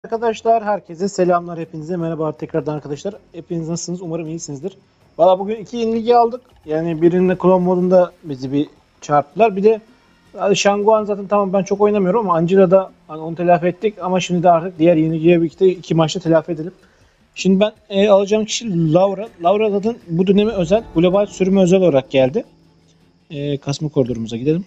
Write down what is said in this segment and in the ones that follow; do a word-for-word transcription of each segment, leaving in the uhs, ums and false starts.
Arkadaşlar herkese selamlar, hepinize merhaba tekrardan arkadaşlar. Hepiniz nasılsınız? Umarım iyisinizdir. Valla bugün iki yenilgi aldık. Yani birinde klon modunda bizi bir çarptılar. Bir de hani Şanguan zaten tamam, ben çok oynamıyorum ama Angela'da hani onu telafi ettik. Ama şimdi de artık diğer yenilgiye birlikte iki maçta telafi edelim. Şimdi ben e, alacağım kişi Laura. Laura zaten bu döneme özel, global sürüme özel olarak geldi. E, kasma koridorumuza gidelim.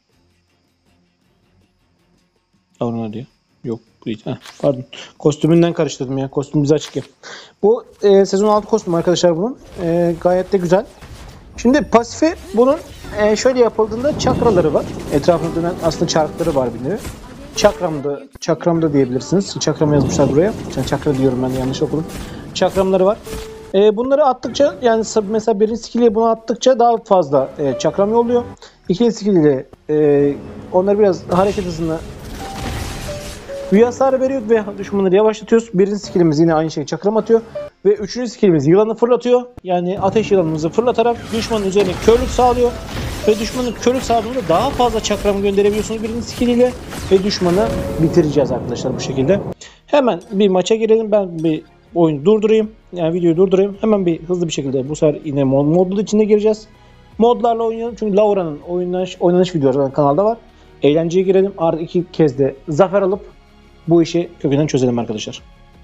Laura diyor. Yok bu değil. Heh, pardon. Kostümünden karıştırdım ya. Kostüm bize açık ya. Bu e, sezon altı kostüm arkadaşlar bunun. E, gayet de güzel. Şimdi pasifi bunun e, şöyle yapıldığında çakraları var. Etrafında dönen aslında çarkları var bir nevi. Çakramda, çakramda diyebilirsiniz. Çakram yazmışlar buraya. Yani çakra diyorum, ben de yanlış okudum. Çakramları var. E, bunları attıkça, yani mesela birinci skill ile bunu attıkça daha fazla e, çakram yolluyor. İkinci skill ile e, onları biraz hareket hızını, büyü hasarı veriyor ve düşmanları yavaşlatıyoruz. Birinci skillimiz yine aynı şekilde çakram atıyor. Ve üçüncü skillimiz yılanı fırlatıyor. Yani ateş yılanımızı fırlatarak düşmanın üzerine körlük sağlıyor. Ve düşmanın körlük sağladığında daha fazla çakram gönderebiliyorsunuz birinci skill ile. Ve düşmanı bitireceğiz arkadaşlar bu şekilde. Hemen bir maça girelim. Ben bir oyunu durdurayım. Yani videoyu durdurayım. Hemen bir hızlı bir şekilde bu sefer yine mod, modlu içinde gireceğiz. Modlarla oynayalım. Çünkü Laura'nın oynanış, oynanış videoları kanalda var. Eğlenceye girelim. Artık iki kez de zafer alıp bu işi kökünden çözelim arkadaşlar.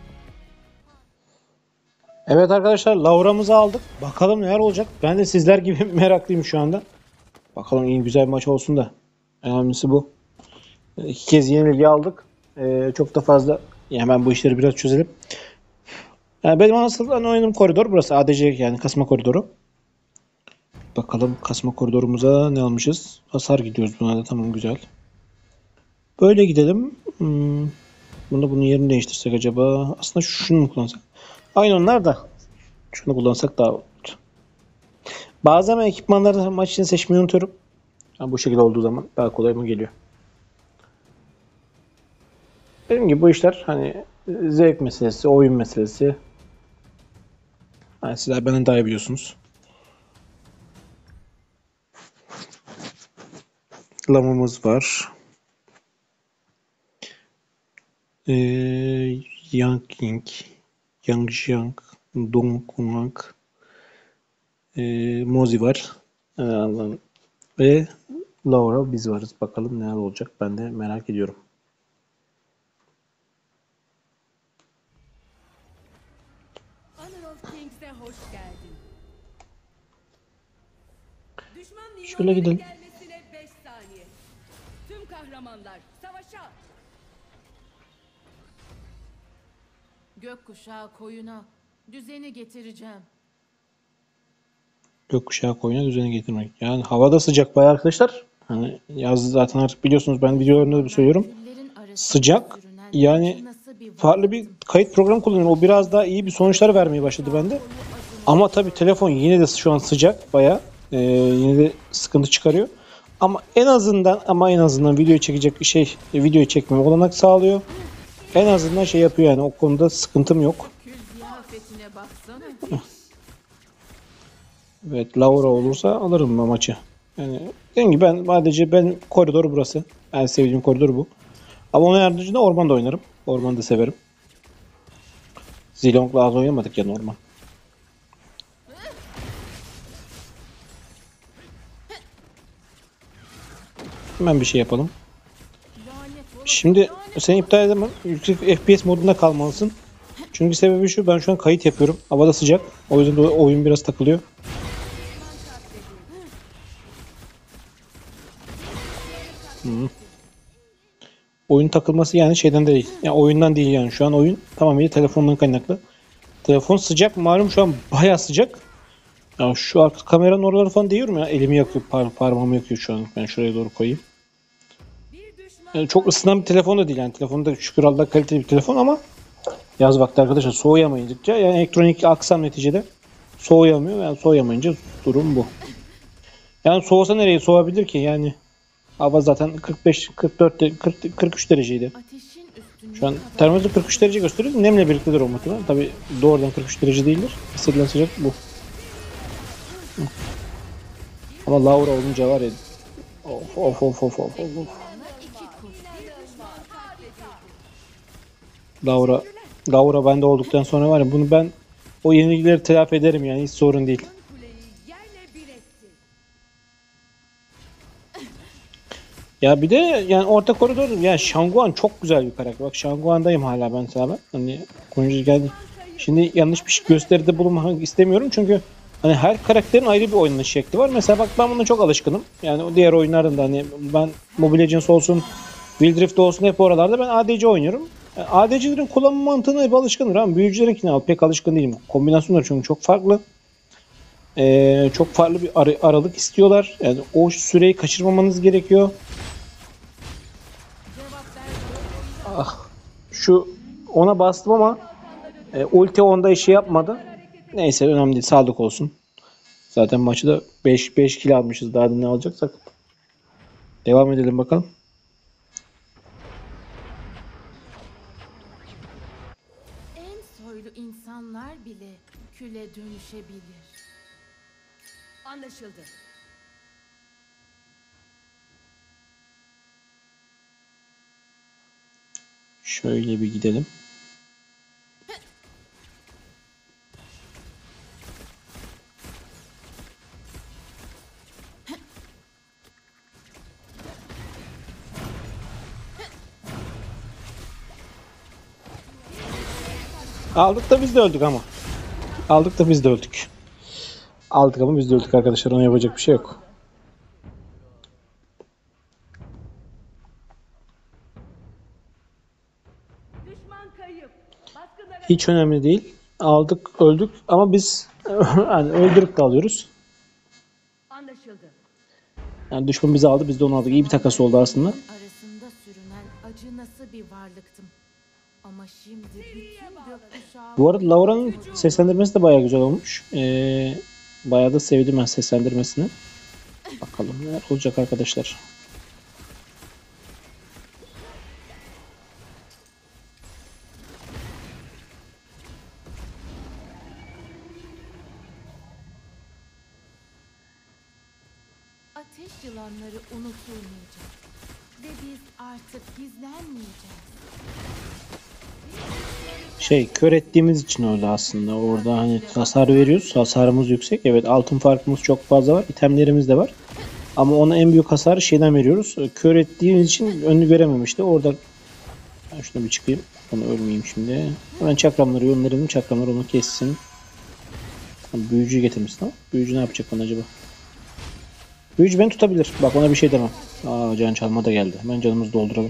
Evet arkadaşlar, Laura'mızı aldık. Bakalım neler olacak. Ben de sizler gibi meraklıyım şu anda. Bakalım iyi güzel bir maç olsun da. Önemlisi bu. İki kez yenilgi aldık. Ee, çok da fazla. Yani ben bu işleri biraz çözelim. Yani benim asıl oynadığım koridor burası. A D C, yani kasma koridoru. Bakalım kasma koridorumuza ne almışız. Hasar gidiyoruz buna da, tamam güzel. Böyle gidelim. Hmm. Bunda bunun yerini değiştirsek acaba? Aslında şunu mu kullansak? Aynı onlar da. Şunu kullansak daha olur. Bazen ben ekipmanları maç için seçmeyi unutuyorum. Yani bu şekilde olduğu zaman daha kolay mı geliyor? Dediğim gibi bu işler hani zevk meselesi, oyun meselesi. Yani sizler benden daha iyi biliyorsunuz. Lamamız var. Ee, Yang Ying, Yang Jiang, Dong Kunang, ee, Mozi var. Ee, ve Laura biz varız. Bakalım neler olacak, ben de merak ediyorum. Hoş geldin. Düşman Şöyle gidelim. gelmesine beş saniye. Tüm kahramanlar savaşa. Gökkuşağı koyuna düzeni getireceğim. Gökkuşağı koyuna düzeni getirmek. Yani havada sıcak bayağı arkadaşlar. Hani yaz zaten artık biliyorsunuz, ben videolarımda da söylüyorum. Sıcak. Yani farklı bir kayıt programı kullanıyorum. O biraz daha iyi bir sonuçlar vermeye başladı bende. Ama tabii telefon yine de şu an sıcak bayağı. Ee, yine de sıkıntı çıkarıyor. Ama en azından ama en azından video çekecek bir şey, videoyu çekmeme olanak sağlıyor. En azından şey yapıyor, yani o konuda sıkıntım yok. Evet, Laura olursa alırım bu maçı. Yani dediğim gibi ben sadece ben koridor burası. En sevdiğim koridor bu. Ama onun haricinde ormanda oynarım. Ormanı da severim. Zilong'la az oynamadık ya orman. Hemen bir şey yapalım. Şimdi seni iptal edemem. Yüksek F P S modunda kalmalısın. Çünkü sebebi şu, ben şu an kayıt yapıyorum. Havada sıcak. O yüzden de oyun biraz takılıyor. Hmm. Oyun takılması yani şeyden değil. Yani oyundan değil yani. Şu an oyun tamamıyla telefondan kaynaklı. Telefon sıcak. Malum şu an bayağı sıcak. Ya şu arka kameranın oraları falan değiyorum ya. Elimi yakıyor. Par parmağımı yakıyor şu an. Ben şuraya doğru koyayım. Yani çok ısınan bir telefon da değil. Yani telefon da şükür Allah'a kaliteli bir telefon ama yaz vakti arkadaşlar soğuyamayınca, yani elektronik aksam neticede soğuyamıyor. Yani soğuyamayınca durum bu. Yani soğusa nereye soğuyabilir ki? Yani hava zaten kırk beş, kırk dört, kırk, kırk üç dereceydi. Şu an termometre kırk üç derece gösteriyor. Nemle birliktedir o muhtemelen. Tabi doğrudan kırk üç derece değildir. Hissedilen sıcak bu. Ama Laura olunca var ya. Of of of of of of. Laura Laura bende olduktan sonra var ya, bunu ben o yenilgileri telafi ederim yani, hiç sorun değil. Kuleyi yerle bir etti. Ya bir de yani orta koridor, yani Şanguan çok güzel bir karakter. Bak Şanguan'dayım hala ben sana. Hani oyuncu geldi. Şimdi yanlış bir şey gösteride bulunmak istemiyorum çünkü hani her karakterin ayrı bir oynanış şekli var. Mesela bak ben buna çok alışkınım. Yani o diğer oyunlarda da hani ben Mobile Legends olsun, Wild Rift olsun hep oralarda ben A D C oynuyorum. Yani A D C'lerin kullanma mantığına hep alışkınım ama büyücülerinkine pek alışkın değilim. Kombinasyonlar çünkü çok farklı. Ee, çok farklı bir ar- aralık istiyorlar. Yani o süreyi kaçırmamanız gerekiyor. Ah, şu ona bastım ama e, ulti onda işi yapmadı. Neyse önemli değil. Sağlık olsun. Zaten maçı da beş beş kill almışız. Daha da ne alacaksak. Devam edelim bakalım. En soylu insanlar bile küle dönüşebilir. Anlaşıldı. Şöyle bir gidelim. Aldık da biz de öldük ama. Aldık da biz de öldük. Aldık ama biz de öldük arkadaşlar. Ona yapacak bir şey yok. Düşman kayıp. Baskınlara Hiç önemli değil. Aldık, öldük ama biz yani öldürüp de alıyoruz. anlaşıldı. Yani düşman bizi aldı, biz de onu aldık. İyi bir takas oldu aslında. Arasında sürünen acı nasıl bir varlıktım. Ama şimdi bütün gökkuşağı... Bu arada Laura'nın seslendirmesi de bayağı güzel olmuş. Ee, bayağı da sevdim ben seslendirmesini. Bakalım neler olacak arkadaşlar. Ateş yılanları unutulmayacak. Ve biz artık gizlenmeyeceğiz. Şey, kör ettiğimiz için öyle aslında. Orada hani hasar veriyoruz. Hasarımız yüksek. Evet, altın farkımız çok fazla var. İtemlerimiz de var. Ama ona en büyük hasarı şeyden veriyoruz. Kör ettiğimiz için önünü görememişti. Orada ben şuna bir çıkayım. Onu ölmeyeyim şimdi. Hemen çakramları yönlerim. Çakramlar onu kessin. Büyücüyü getirmişsin ama. Büyücü ne yapacak bana acaba? Büyücü beni tutabilir. Bak ona bir şey demem. Aa, can çalma da geldi. Hemen canımızı dolduralım.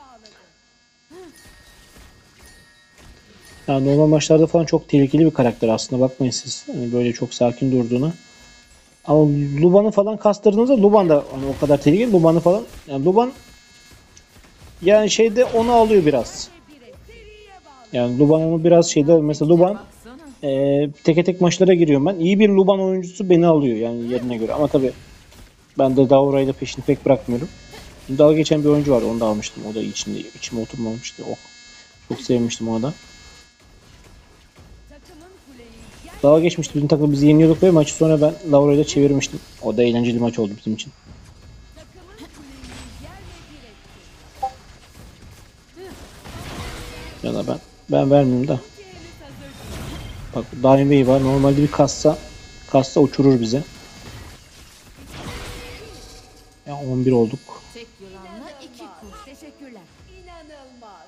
Yani normal maçlarda falan çok tehlikeli bir karakter aslında. Bakmayın siz hani böyle çok sakin durduğuna. Ama Luban'ı falan kastırdığınızda Luban da hani o kadar tehlikeli. Luban'ı falan. Yani Luban yani şeyde onu alıyor biraz. Yani Luban onu biraz şeyde mesela Luban Baksana. e, teke tek maçlara giriyorum ben. İyi bir Luban oyuncusu beni alıyor yani yerine göre. Ama tabii ben de Daura ile peşini pek bırakmıyorum. Dalga geçen bir oyuncu var. Onu da almıştım. O da içinde içime oturmamıştı. Oh. Çok sevmiştim onu da. Takımın kuleyi yer Dalga geçmişti. Bizim takım bizi yeniyorduk ve maçı sonra ben Laura ile çevirmiştim. O da eğlenceli maç oldu bizim için. takımın kuleyi yerle bir etti. Ya da ben ben vermiyorum da. İki henüz hazır değil. Bak Daim Bey var. Normalde bir kassa kassa uçurur bize. Ya on bir olduk. Tek yılanla iki kuş. Teşekkürler. İnanılmaz.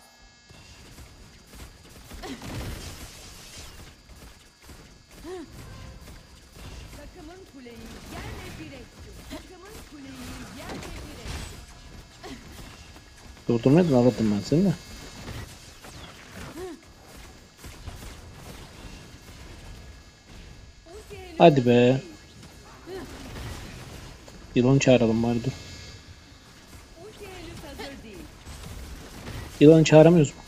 Takımın kuleyi yerle bir etti. Takımın kuleyi yerle bir etti. Durdurmaydın alırdım ben seni de. Ulti henüz Hadi hazır be. değil. Yılanı çağıralım bari dur. Ulti henüz hazır değil. Yılanı çağıramıyoruz mu?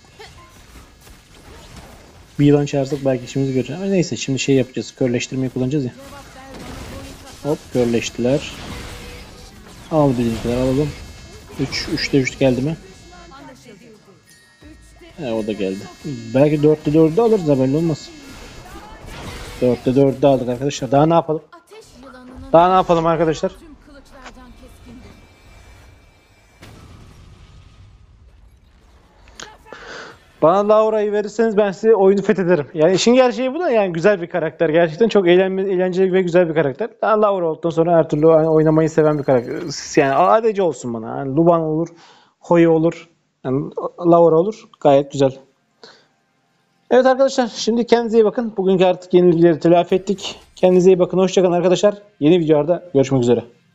Bir yılan çağırsak belki işimizi göreceğiz. Ama neyse şimdi şey yapacağız. Körleştirmeyi kullanacağız ya. Cevap ver bana boyun kasa. Hop körleştiler. Al bizimkiler alalım. üç üçte üç geldi mi? Anlaşıldı. Üçte He, o da geldi. Belki dörtte dördü alırız da belli olmaz. dörtte dördü aldık arkadaşlar. Daha ne yapalım? Ateş yılanının Daha ne yapalım arkadaşlar? tüm kılıçlardan keskindir. Bana Laura'yı verirseniz ben size oyunu fethederim. Yani işin gerçeği bu da, yani güzel bir karakter. Gerçekten çok eğlenme, eğlenceli ve güzel bir karakter. Ben Laura olduktan sonra her türlü oynamayı seven bir karakter. Yani A D C olsun bana. Yani Luban olur, Hoyi olur, yani Laura olur. Gayet güzel. Evet arkadaşlar, şimdi kendinize iyi bakın. Bugünkü artık yenilgileri telafi ettik. Kendinize iyi bakın. Hoşça kalın arkadaşlar. Yeni videolarda görüşmek üzere.